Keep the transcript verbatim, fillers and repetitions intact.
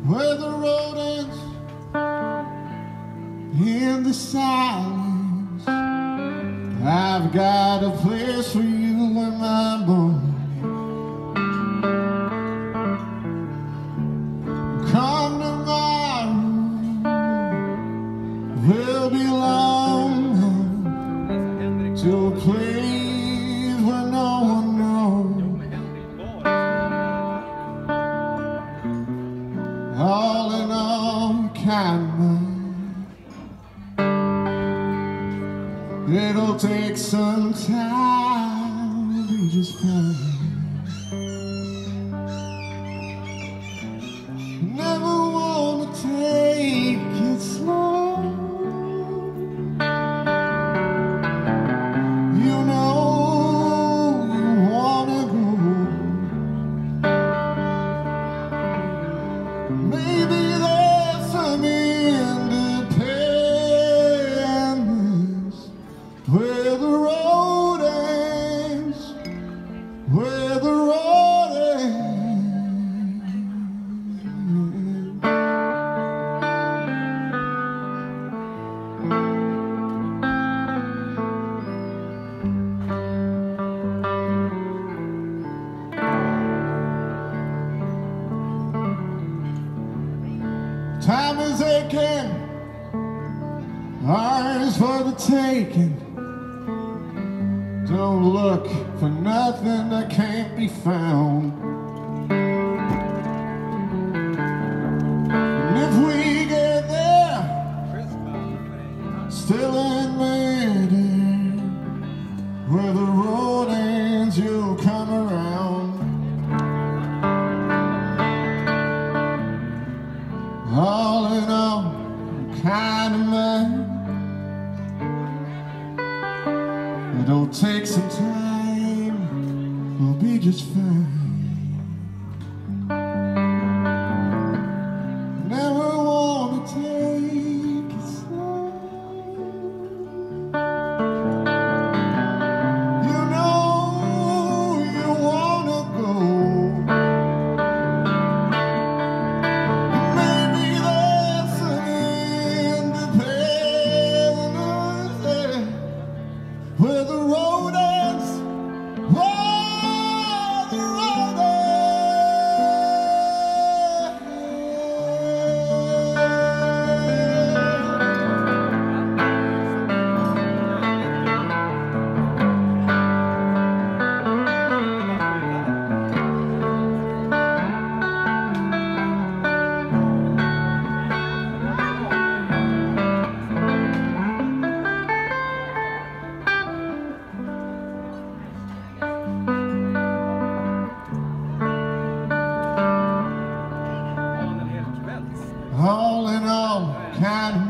where the road ends in the silence. I've got a place for you in my bones. Come tomorrow, we'll be long to a place where no one knows. All in all, kind of, it'll take some time to be just fine. Never wanna take it slow. You know you wanna go. Maybe there's some independence where the road ends, where the road ends. Time is aching, ours for the taking. Don't look for nothing that can't be found. And if we get there, still in midair, where the road ends, you'll come around. All in all, kind of man. It'll take some time, we'll be just fine. Never wanna take it slow. You know you wanna go. Maybe there's an independence there where the road ends, where the road ends. All in all, kind of